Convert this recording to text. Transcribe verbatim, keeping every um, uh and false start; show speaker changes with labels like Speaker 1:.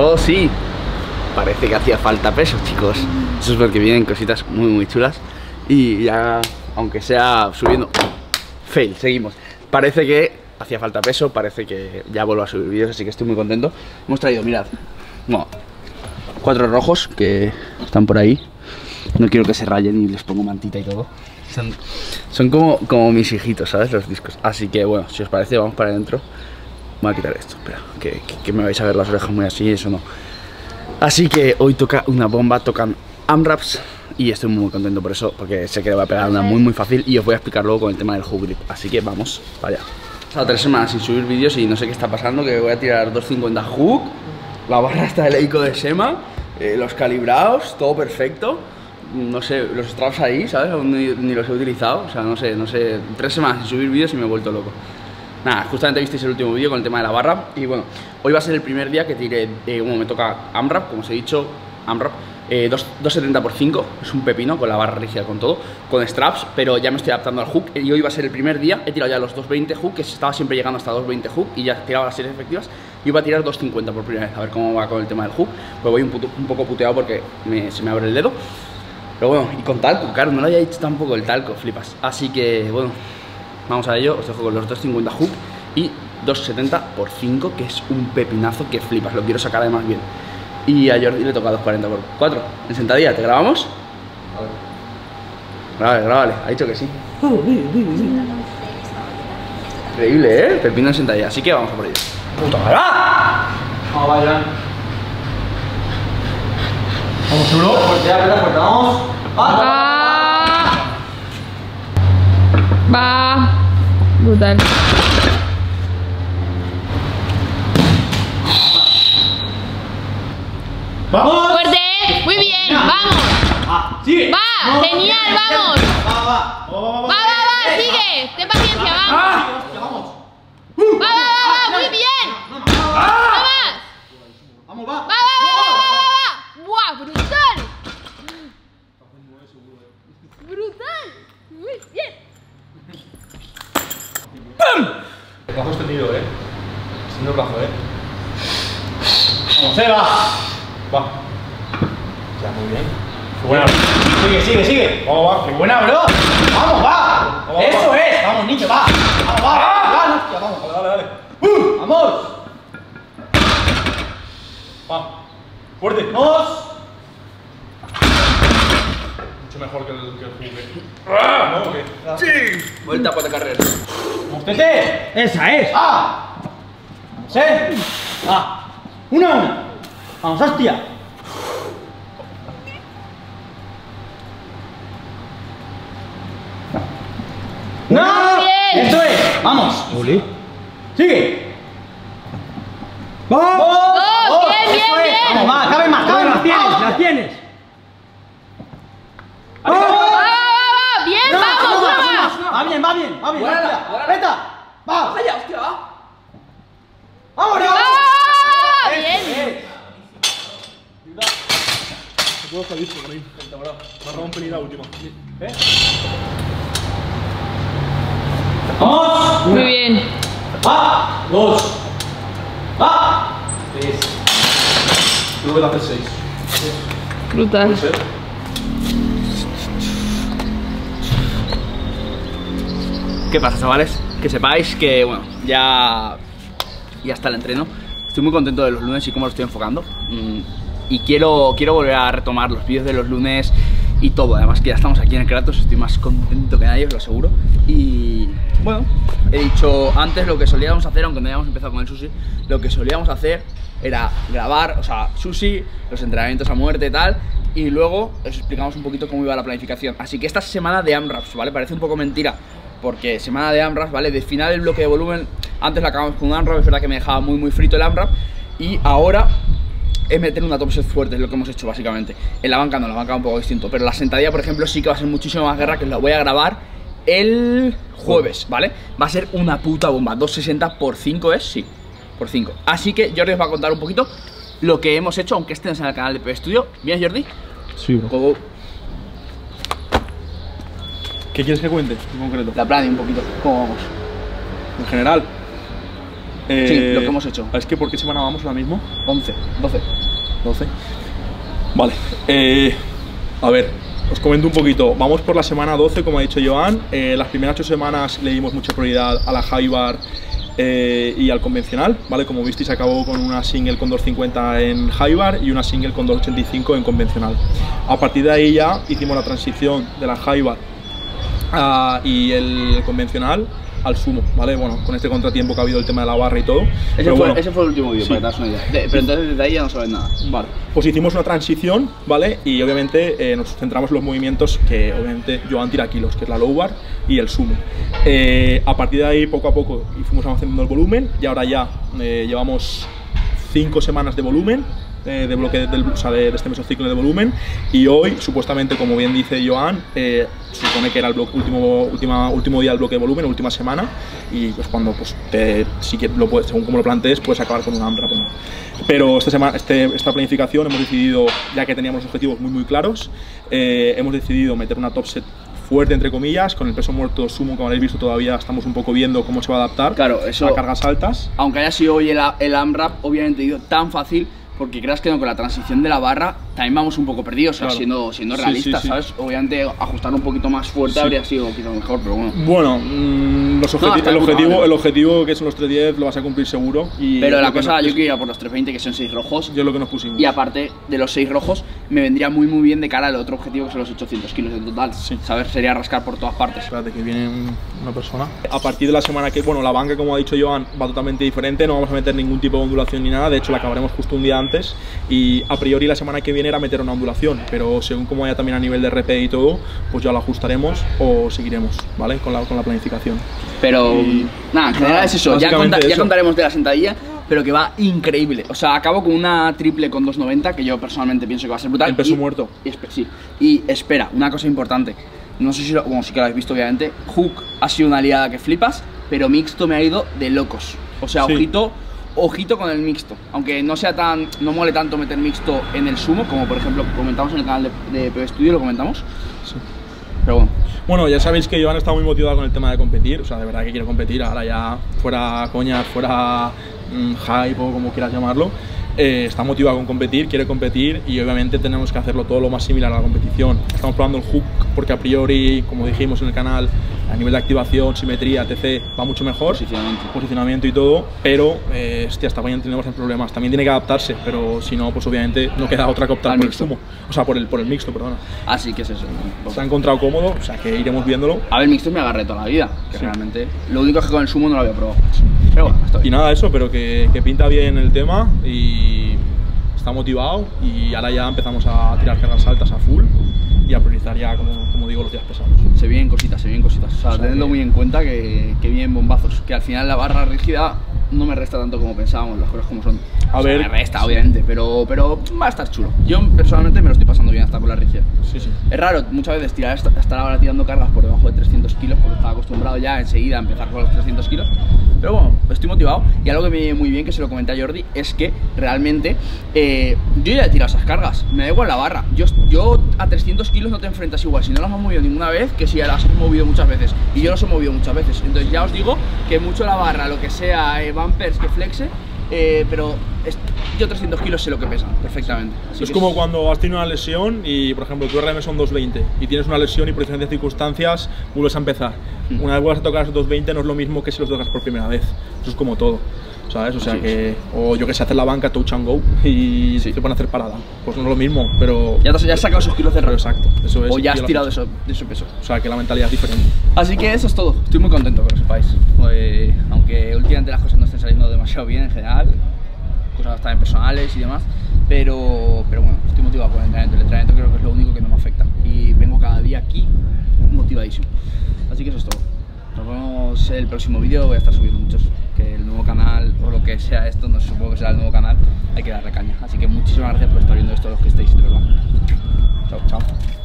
Speaker 1: Oh, sí. Parece que hacía falta peso, chicos. Eso es porque vienen cositas muy, muy chulas. Y ya, aunque sea subiendo... Fail, seguimos. Parece que hacía falta peso, parece que ya vuelvo a subir vídeos, así que estoy muy contento. Hemos traído, mirad, bueno, cuatro rojos que están por ahí. No quiero que se rayen y les pongo mantita y todo. Son, son como, como mis hijitos, ¿sabes? Los discos. Así que bueno, si os parece, vamos para adentro. Voy a quitar esto, espera, que, que, que me vais a ver las orejas muy así, eso no. Así que hoy toca una bomba, tocan AMRAPs y estoy muy contento por eso, porque sé que le va a pegar una muy muy fácil y os voy a explicar luego con el tema del hook grip. Así que vamos, vaya. He estado tres semanas sin subir vídeos y no sé qué está pasando, que voy a tirar doscientos cincuenta hook, la barra está del Eico de Sema, eh, los calibrados, todo perfecto. No sé, los straps ahí, ¿sabes? Aún ni, ni los he utilizado, o sea, no sé, no sé, tres semanas sin subir vídeos y me he vuelto loco. Nada, justamente visteis el último vídeo con el tema de la barra y bueno, hoy va a ser el primer día que tire, eh, bueno, me toca AMRAP, como os he dicho, AMRAP, eh, dos setenta por cinco, es un pepino con la barra rígida con todo, con straps, pero ya me estoy adaptando al hook y hoy va a ser el primer día, he tirado ya los doscientos veinte hook, que estaba siempre llegando hasta doscientos veinte hook y ya tiraba las series efectivas y iba a tirar doscientos cincuenta por primera vez, a ver cómo va con el tema del hook, pues voy un, puto, un poco puteado porque me, se me abre el dedo, pero bueno, y con talco, claro, no lo había dicho tampoco el talco, flipas, así que bueno, vamos a ello, os dejo con los doscientos cincuenta hook y doscientos setenta por cinco, que es un pepinazo que flipas, lo quiero sacar además bien. Y a Jordi le toca doscientos cuarenta por cuatro. En sentadilla, ¿te grabamos? Grábale, grábale, ha dicho que sí. Increíble, ¿eh? Pepino en sentadilla, así que vamos a por ello. ¡Puta madre!
Speaker 2: Vamos, vaya. Vamos, seguro. Fuerte, fuerte, fuerte, vamos.
Speaker 3: Va. Va. Brutal.
Speaker 2: ¡Vamos!
Speaker 3: ¡Fuerte! ¡Muy bien! ¡Vamos!
Speaker 2: ¡Va! ¡Sigue!
Speaker 3: ¡Va!
Speaker 2: No,
Speaker 3: ¡Genial! ¡Vamos!
Speaker 2: ¡Va, va! ¡Va, va, va!
Speaker 3: ¡Va, va, va! ¡Sigue! ¡Ten paciencia! ¡Vamos!
Speaker 2: ¡Vamos!
Speaker 3: ¡Va, va, va! va! ¡Muy bien! ¡Va más!
Speaker 2: ¡Vamos, va!
Speaker 3: ¡Va, va, va! va! ¡Buah! ¡Brutal! ¡Brutal! ¡Muy bien!
Speaker 2: ¡Pum! El brazo extendido, eh. Extendido el brazo, eh. Vamos, Eva. Va. Ya, muy bien. Qué buena. Sigue, sigue, sigue. Vamos, va. Qué buena, bro. Vamos, va. Vamos, eso va. Es. Vamos, niño, va. Vamos, va. Ah. Va, hostia, vamos. Dale, dale, dale. Uh. Vamos. Va. Fuerte. Vamos. Mucho mejor que el, que el juguete. Ah. ¿No? ¿Qué?
Speaker 1: ¡Sí! Vuelta para la carrera.
Speaker 2: Vamos, Tete. Esa es. ¡Ah! Vamos, eh. ¡Ah! ¡Una a una! ¡Vamos, hostia! ¡No!
Speaker 3: Bien.
Speaker 2: ¡Eso es! ¡Vamos! ¡Uli! ¡Sigue! ¡Vamos!
Speaker 3: ¡Dos! ¡Bien, bien,
Speaker 2: Eso es.
Speaker 3: bien!
Speaker 2: ¡Vamos, va! ¡Cabe más, cabe más! ¡Las tienes, las tienes!
Speaker 3: ¡Va, va, va! ¡Bien!
Speaker 2: No,
Speaker 3: ¡Vamos!
Speaker 2: no,
Speaker 3: ¡Una
Speaker 2: no,
Speaker 3: más!
Speaker 2: no, Va bien, va bien, va bien,
Speaker 1: Buena,
Speaker 2: hostia.
Speaker 1: buena.
Speaker 2: ¡Aprieta! ¡Va!
Speaker 1: ¡Vaya, hostia, va!
Speaker 2: ¡Vámonos!
Speaker 3: ¡Va, va, va!
Speaker 2: Eso
Speaker 3: ¡Bien!
Speaker 2: es.
Speaker 4: Puedo salir por ahí. Me ha dado un pelín la última.
Speaker 2: ¿Eh? ¡Vamos!
Speaker 3: Muy bien.
Speaker 2: Va, dos, va, tres.
Speaker 4: Luego voy a hacer seis.
Speaker 3: Brutal.
Speaker 4: ¿Puede ser?
Speaker 1: ¿Qué pasa, chavales? Que sepáis que, bueno, ya, ya está el entreno. Estoy muy contento de los lunes y cómo lo estoy enfocando. Mm, y quiero, quiero volver a retomar los vídeos de los lunes y todo. Además que ya estamos aquí en el Kratos, estoy más contento que nadie, os lo aseguro. Y bueno, he dicho antes lo que solíamos hacer, aunque no hayamos empezado con el sushi, lo que solíamos hacer era grabar, o sea, sushi, los entrenamientos a muerte y tal, y luego os explicamos un poquito cómo iba la planificación. Así que esta semana de AMRAPs, ¿vale? Parece un poco mentira, porque semana de AMRAPs, ¿vale? De final del bloque de volumen, antes la acabamos con un AMRAP, es verdad que me dejaba muy muy frito el AMRAP, y ahora es meter una top set fuerte, es lo que hemos hecho básicamente. En la banca no, la banca un poco distinto, pero la sentadilla, por ejemplo, sí que va a ser muchísimo más guerra, que la voy a grabar el jueves, ¿vale? Va a ser una puta bomba, doscientos sesenta por cinco es, sí, por cinco. Así que Jordi os va a contar un poquito lo que hemos hecho, aunque estén en el canal de P B Studio. ¿Bien, Jordi?
Speaker 4: Sí, bro.
Speaker 1: Go, go.
Speaker 4: ¿Qué quieres que cuente en concreto?
Speaker 1: La plan y un poquito, ¿cómo vamos?
Speaker 4: En general.
Speaker 2: Eh,
Speaker 1: Sí, lo que hemos hecho.
Speaker 2: Es que, ¿por qué semana vamos ahora mismo?
Speaker 1: once, doce.
Speaker 2: doce. Vale. Eh, a ver, os comento un poquito. Vamos por la semana doce, como ha dicho Joan. Eh, las primeras ocho semanas le dimos mucha prioridad a la high bar eh, y al convencional, ¿vale? Como visteis, acabó con una single con dos cincuenta en high bar y una single con dos ochenta y cinco en convencional. A partir de ahí ya hicimos la transición de la high bar uh, y el convencional al sumo, ¿vale? Bueno, con este contratiempo que ha habido el tema de la barra y todo.
Speaker 1: Ese,
Speaker 2: pero
Speaker 1: fue,
Speaker 2: bueno,
Speaker 1: ese fue el último vídeo,
Speaker 2: sí.
Speaker 1: para que te hagas una idea. De- pero entonces desde ahí ya no sabes nada.
Speaker 2: Vale, pues hicimos una transición, ¿vale? Y obviamente eh, nos centramos en los movimientos que obviamente Joan tira kilos, que es la low bar y el sumo. Eh, a partir de ahí, poco a poco, y fuimos avanzando el volumen y ahora ya eh, llevamos cinco semanas de volumen, eh, de bloque del, o sea, de, de este mesociclo de volumen, y hoy, supuestamente, como bien dice Joan, eh, se supone que era el bloque, último, última, último día del bloque de volumen, última semana, y pues cuando, pues, te, si quieres, lo puedes, según como lo plantees, puedes acabar con un AMRAP, ¿no? Pero esta, semana, este, esta planificación hemos decidido, ya que teníamos los objetivos muy muy claros, eh, hemos decidido meter una top set fuerte, entre comillas, con el peso muerto sumo, como habéis visto, todavía estamos un poco viendo cómo se va a adaptar,
Speaker 1: Claro, eso-
Speaker 2: a cargas altas.
Speaker 1: Aunque haya sido hoy el, el AMRAP, obviamente ido tan fácil, porque creas que no, con la transición de la barra también vamos un poco perdidos, o sea,
Speaker 2: Claro.
Speaker 1: siendo, siendo
Speaker 2: Sí,
Speaker 1: realistas,
Speaker 2: sí, sí.
Speaker 1: ¿sabes? Obviamente ajustar un poquito más fuerte
Speaker 2: Sí.
Speaker 1: habría sido quizás mejor, pero bueno.
Speaker 2: Bueno, mmm, los objeti-
Speaker 1: No, está
Speaker 2: el,
Speaker 1: de puta
Speaker 2: objetivo,
Speaker 1: madre.
Speaker 2: el objetivo que son los tres diez lo vas a cumplir seguro. Y
Speaker 1: Pero
Speaker 2: es
Speaker 1: la
Speaker 2: lo que
Speaker 1: cosa,
Speaker 2: nos-
Speaker 1: yo quiero ir a por los trescientos veinte, que son seis rojos,
Speaker 2: yo es lo que nos pusimos.
Speaker 1: y aparte de los seis rojos, me vendría muy muy bien de cara al otro objetivo, que son los ochocientos kilos en total.
Speaker 2: Sí.
Speaker 1: ¿Sabes? Sería rascar por todas partes.
Speaker 2: Espérate, que viene un- una persona. A partir de la semana que, bueno, la banca, como ha dicho Joan, va totalmente diferente, no vamos a meter ningún tipo de ondulación ni nada, de hecho la acabaremos justo un día antes, y a priori la semana que viene era meter una ondulación, pero según como vaya también a nivel de R P y todo, pues ya lo ajustaremos o seguiremos, ¿vale? Con la, con la planificación.
Speaker 1: Pero
Speaker 2: Y-
Speaker 1: nada, en general
Speaker 2: nada,
Speaker 1: es eso. Ya,
Speaker 2: básicamente
Speaker 1: conta- ya
Speaker 2: eso.
Speaker 1: contaremos de la sentadilla, pero que va increíble. O sea, acabo con una triple con dos noventa, que yo personalmente pienso que va a ser brutal.
Speaker 2: En peso
Speaker 1: y,
Speaker 2: muerto.
Speaker 1: Y, espe- sí. Y espera, una cosa importante. No sé si lo, bueno, sí que lo habéis visto, obviamente. Hook ha sido una liada que flipas, pero mixto me ha ido de locos. O sea,
Speaker 2: Sí.
Speaker 1: ojito, ojito con el mixto. Aunque no sea tan, no mole tanto meter mixto en el sumo, como por ejemplo comentamos en el canal de, de P B Studio, lo comentamos.
Speaker 2: Sí.
Speaker 1: Pero bueno.
Speaker 2: Bueno, ya sabéis que Joan está muy motivado con el tema de competir, o sea, de verdad que quiere competir, ahora ya fuera coña, fuera mmm, hype o como quieras llamarlo, eh, está motivado con competir, quiere competir y obviamente tenemos que hacerlo todo lo más similar a la competición. Estamos probando el hook porque a priori, como dijimos en el canal, a nivel de activación, simetría, etcétera, va mucho mejor,
Speaker 1: Posicionamiento.
Speaker 2: posicionamiento y todo, pero, eh, hostia, hasta mañana tenemos problemas, también tiene que adaptarse, pero si no, pues obviamente no queda otra que optar
Speaker 1: Al
Speaker 2: por
Speaker 1: mixto.
Speaker 2: el sumo, o sea, por el, por el mixto, perdona.
Speaker 1: Así que es eso.
Speaker 2: Se ha encontrado cómodo, o sea, que iremos viéndolo.
Speaker 1: A ver, mixto me agarré toda la vida, que
Speaker 2: Sí.
Speaker 1: realmente. Lo único es que con el sumo no lo había probado. Pero bueno, está
Speaker 2: Y
Speaker 1: bien.
Speaker 2: nada, eso, pero que, que pinta bien el tema y está motivado y ahora ya empezamos a tirar cargas altas a full y a priorizar ya, como, como digo, los días pesados.
Speaker 1: Se vienen cositas, se vienen cositas. O sea,
Speaker 2: O sea,
Speaker 1: tenedlo
Speaker 2: que-
Speaker 1: muy en cuenta que, que vienen bombazos. Que al final la barra rígida no me resta tanto como pensábamos, las cosas como son.
Speaker 2: A
Speaker 1: O sea,
Speaker 2: ver,
Speaker 1: me resta,
Speaker 2: sí.
Speaker 1: obviamente, pero, pero va a estar chulo. Yo personalmente me lo estoy pasando bien hasta con la rígida.
Speaker 2: Sí, sí.
Speaker 1: Es raro muchas veces tirar, estar ahora tirando cargas por debajo de trescientos kilos, porque estaba acostumbrado ya enseguida a empezar con los trescientos kilos. Pero bueno, estoy motivado. Y algo que me viene muy bien, que se lo comenté a Jordi, es que realmente eh, yo ya he tirado esas cargas. Me da igual la barra. Yo, yo a trescientos kilos no te enfrentas igual. Si no las has movido ninguna vez, que si ya las has movido muchas veces. Y yo las he movido muchas veces. Entonces ya os digo que mucho la barra, lo que sea, eh, bumpers, que flexe. Eh, pero es- yo trescientos kilos sé lo que pesan perfectamente. Así
Speaker 2: Es
Speaker 1: que
Speaker 2: como cuando has tenido una lesión y, por ejemplo, tu R M son doscientos veinte y tienes una lesión y por diferentes circunstancias vuelves a empezar.
Speaker 1: Mm.
Speaker 2: Una vez vuelves a tocar esos doscientos veinte no es lo mismo que si los tocas por primera vez. Eso es como todo, ¿sabes? O sea
Speaker 1: Así
Speaker 2: que, o yo que sé, hacer la banca, touch and go y
Speaker 1: Sí.
Speaker 2: te ponen a hacer parada. Pues no es lo mismo, pero...
Speaker 1: Ya, te, ya has sacado esos kilos de
Speaker 2: pero
Speaker 1: rato.
Speaker 2: exacto, eso es.
Speaker 1: O ya has
Speaker 2: yo lo-
Speaker 1: tirado de, eso, de ese peso.
Speaker 2: O sea que la mentalidad es diferente.
Speaker 1: Así que eso es todo. Estoy muy contento, que lo sepáis. Eh, aunque últimamente las cosas no estén saliendo demasiado bien en general, cosas también personales y demás, pero, pero bueno, estoy motivado por el entrenamiento. El entrenamiento creo que es lo único que no me afecta. Y vengo cada día aquí motivadísimo. Así que eso es todo. Nos vemos en el próximo vídeo. Voy a estar subiendo muchos. Que el nuevo canal, o lo que sea esto, no sé, supongo que será el nuevo canal, hay que darle caña. Así que muchísimas gracias por estar viendo esto, los que estéis, de verdad. Chao, chao.